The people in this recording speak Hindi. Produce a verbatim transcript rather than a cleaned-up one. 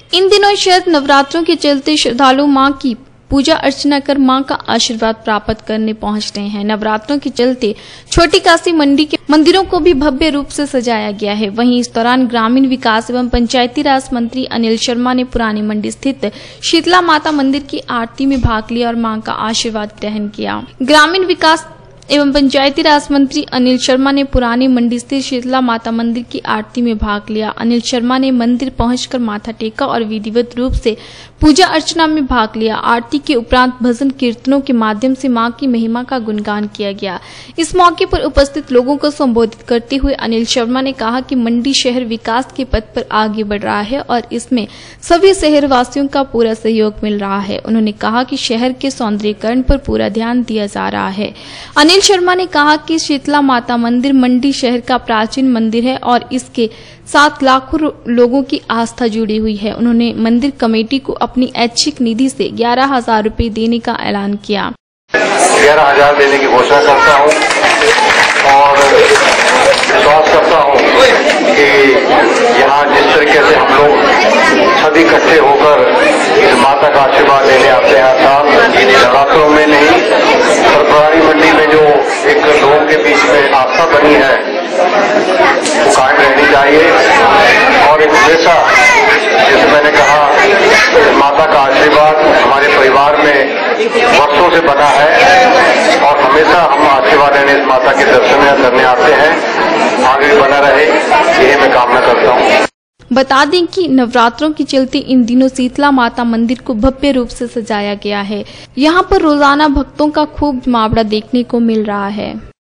इन दिनों शरद नवरात्रों के चलते श्रद्धालु मां की पूजा अर्चना कर मां का आशीर्वाद प्राप्त करने पहुंच रहे हैं। नवरात्रों के चलते छोटी काशी मंडी के मंदिरों को भी भव्य रूप से सजाया गया है। वहीं इस दौरान ग्रामीण विकास एवं पंचायती राज मंत्री अनिल शर्मा ने पुरानी मंडी स्थित शीतला माता मंदिर की आरती में भाग लिया और मां का आशीर्वाद ग्रहण किया। ग्रामीण विकास एवं पंचायती राज मंत्री अनिल शर्मा ने पुरानी मंडी स्थित शीतला माता मंदिर की आरती में भाग लिया। अनिल शर्मा ने मंदिर पहुंचकर माथा टेका और विधिवत रूप से पूजा अर्चना में भाग लिया। आरती के उपरांत भजन कीर्तनों के माध्यम से मां की महिमा का गुणगान किया गया। इस मौके पर उपस्थित लोगों को संबोधित करते हुए अनिल शर्मा ने कहा कि मंडी शहर विकास के पथ पर आगे बढ़ रहा है और इसमें सभी शहरवासियों का पूरा सहयोग मिल रहा है। उन्होंने कहा कि शहर के सौंदर्यीकरण पर पूरा ध्यान दिया जा रहा है। अनिल शर्मा ने कहा कि शीतला माता मंदिर मंडी शहर का प्राचीन मंदिर है और इसके साथ लाखों लोगों की आस्था जुड़ी हुई है। उन्होंने मंदिर कमेटी को अपनी ऐच्छिक निधि से ग्यारह हजार रूपए देने का ऐलान किया। ग्यारह हजार देने की घोषणा करता हूँ और विश्वास करता हूँ कि यहाँ जिस तरीके से हम लोग सभी इकट्ठे होकर इस माता का आशीर्वाद लेने आते हैं, साल नवरात्रों में नहीं और पुरानी मंडी में जो एक लोगों के बीच में आस्था बनी है वो कायम रहनी चाहिए। और एक हमेशा जैसे मैंने कहा माता का आशीर्वाद हमारे परिवार में वर्षों से बना है और हमेशा हम आशीर्वाद लेने इस माता के दर्शन करने आते हैं, आगे बना रहे यही मैं कामना करता हूँ। बता दें कि नवरात्रों के चलते इन दिनों शीतला माता मंदिर को भव्य रूप से सजाया गया है। यहाँ पर रोजाना भक्तों का खूब जमावड़ा देखने को मिल रहा है।